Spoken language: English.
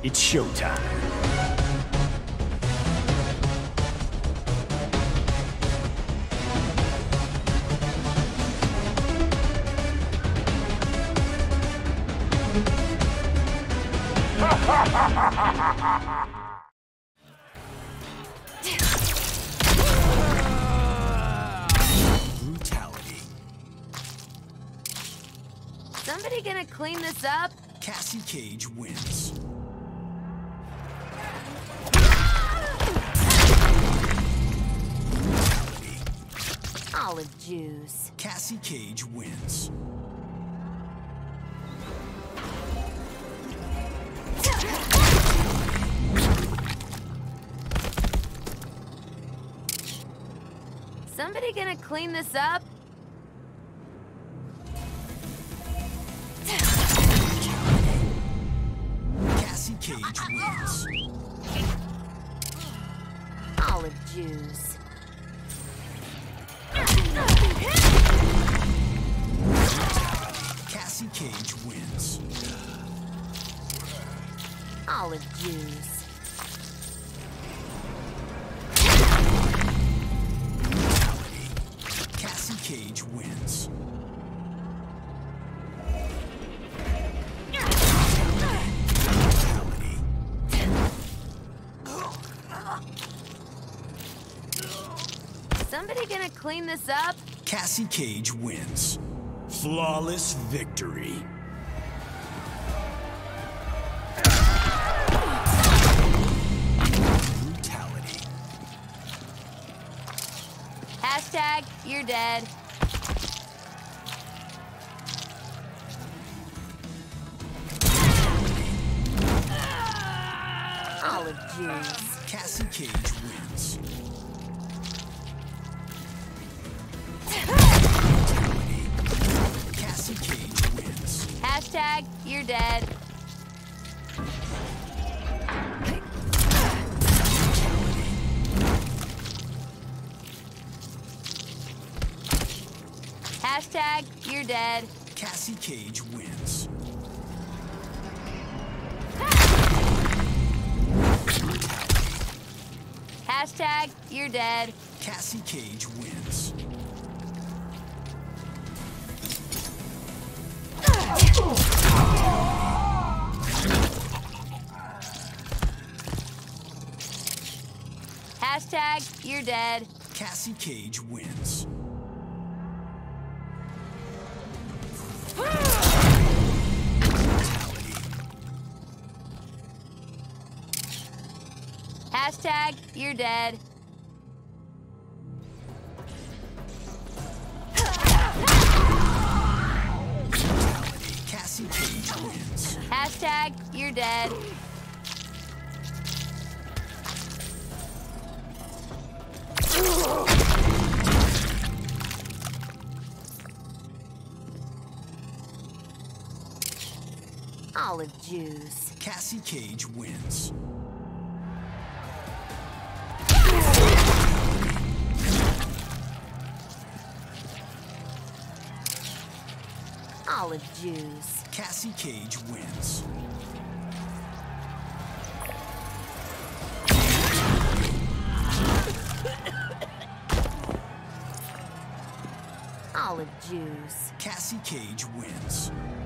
It's showtime. Brutality. Somebody gonna clean this up? Cassie Cage wins. Brutality. Olive juice. Cassie Cage wins. Somebody gonna clean this up? Cassie Cage wins. Olive juice. Cassie Cage wins. Olive juice. Cassie Cage wins. Brutality. Somebody gonna clean this up? Cassie Cage wins. Flawless victory. Brutality. Hashtag, you're dead. Olive juice. Cassie Cage wins. Cassie Cage wins. Hashtag, you're dead. Hashtag, you're dead. Cassie Cage wins. Hashtag, you're dead. Cassie Cage wins. Hashtag, you're dead. Cassie Cage wins. Hashtag, you're dead. Cassie Cage wins. Hashtag, you're dead. Olive juice. Cassie Cage wins. Olive juice. Cassie Cage wins. Olive juice. Cassie Cage wins.